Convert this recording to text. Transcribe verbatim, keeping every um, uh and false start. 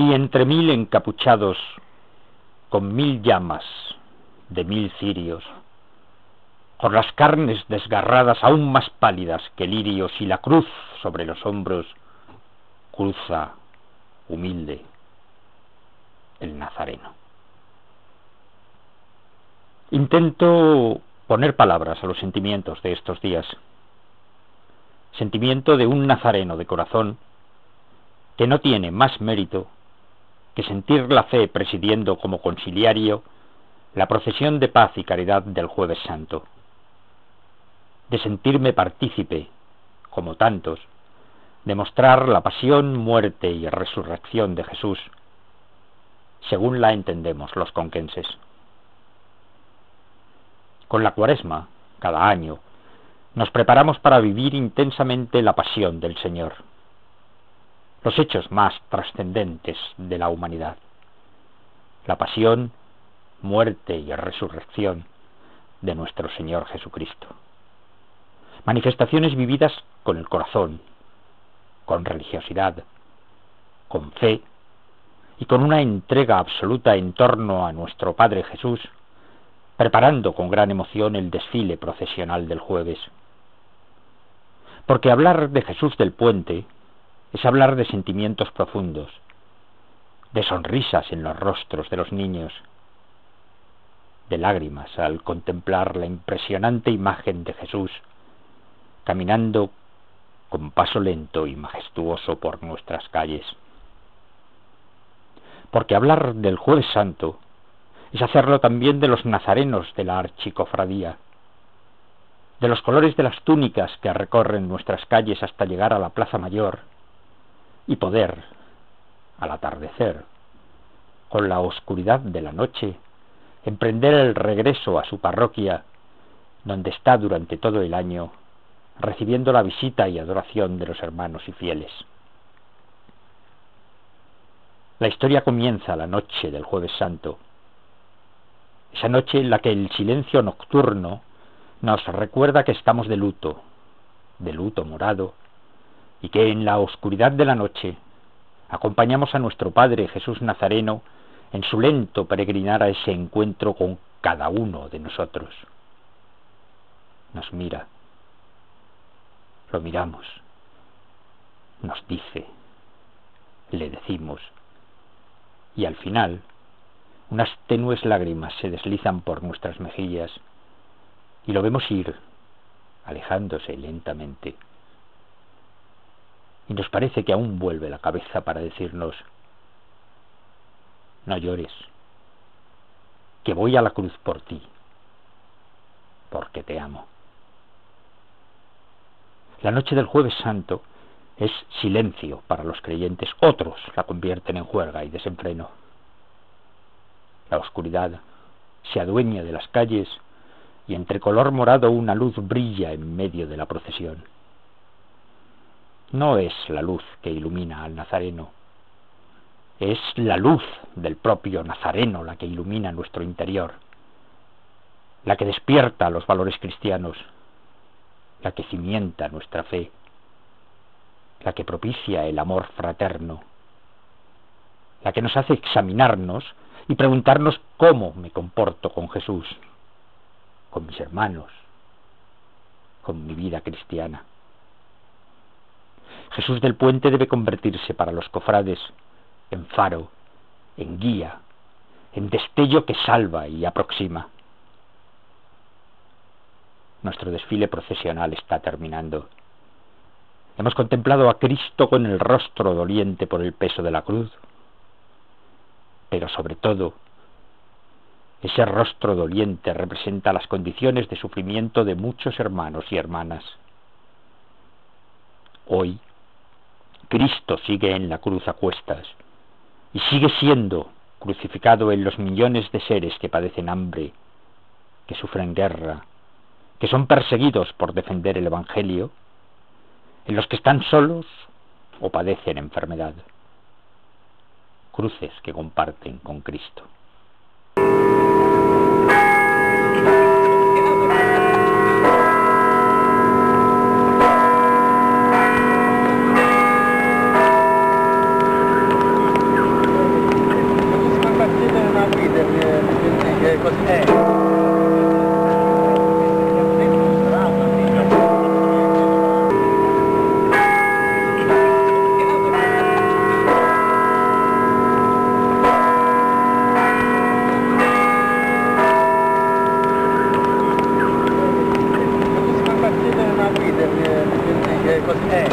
Y entre mil encapuchados, con mil llamas de mil cirios, con las carnes desgarradas aún más pálidas que lirios y la cruz sobre los hombros, cruza humilde el Nazareno. Intento poner palabras a los sentimientos de estos días. Sentimiento de un nazareno de corazón que no tiene más mérito que sentir la fe presidiendo como conciliario la procesión de paz y caridad del Jueves Santo, de sentirme partícipe, como tantos, de mostrar la pasión, muerte y resurrección de Jesús, según la entendemos los conquenses. Con la Cuaresma, cada año, nos preparamos para vivir intensamente la pasión del Señor, los hechos más trascendentes de la humanidad, la pasión, muerte y resurrección de nuestro Señor Jesucristo. Manifestaciones vividas con el corazón, con religiosidad, con fe y con una entrega absoluta en torno a nuestro Padre Jesús, preparando con gran emoción el desfile procesional del jueves. Porque hablar de Jesús del Puente es hablar de sentimientos profundos, de sonrisas en los rostros de los niños, de lágrimas al contemplar la impresionante imagen de Jesús caminando con paso lento y majestuoso por nuestras calles. Porque hablar del Jueves Santo es hacerlo también de los nazarenos de la archicofradía, de los colores de las túnicas que recorren nuestras calles hasta llegar a la Plaza Mayor y poder, al atardecer, con la oscuridad de la noche, emprender el regreso a su parroquia, donde está durante todo el año, recibiendo la visita y adoración de los hermanos y fieles. La historia comienza la noche del Jueves Santo, esa noche en la que el silencio nocturno nos recuerda que estamos de luto, de luto morado, y que en la oscuridad de la noche acompañamos a nuestro Padre Jesús Nazareno en su lento peregrinar a ese encuentro con cada uno de nosotros. Nos mira, lo miramos, nos dice, le decimos, y al final unas tenues lágrimas se deslizan por nuestras mejillas y lo vemos ir, alejándose lentamente. Y nos parece que aún vuelve la cabeza para decirnos: no llores, que voy a la cruz por ti, porque te amo. La noche del Jueves Santo es silencio para los creyentes, otros la convierten en juerga y desenfreno. La oscuridad se adueña de las calles y entre color morado una luz brilla en medio de la procesión. No es la luz que ilumina al Nazareno, es la luz del propio Nazareno la que ilumina nuestro interior, la que despierta los valores cristianos, la que cimienta nuestra fe, la que propicia el amor fraterno, la que nos hace examinarnos y preguntarnos cómo me comporto con Jesús, con mis hermanos, con mi vida cristiana. Jesús del Puente debe convertirse para los cofrades en faro, en guía, en destello que salva y aproxima. Nuestro desfile procesional está terminando. Hemos contemplado a Cristo con el rostro doliente por el peso de la cruz, pero sobre todo, ese rostro doliente representa las condiciones de sufrimiento de muchos hermanos y hermanas. Hoy, Cristo sigue en la cruz a cuestas y sigue siendo crucificado en los millones de seres que padecen hambre, que sufren guerra, que son perseguidos por defender el Evangelio, en los que están solos o padecen enfermedad. Cruces que comparten con Cristo. così, eh.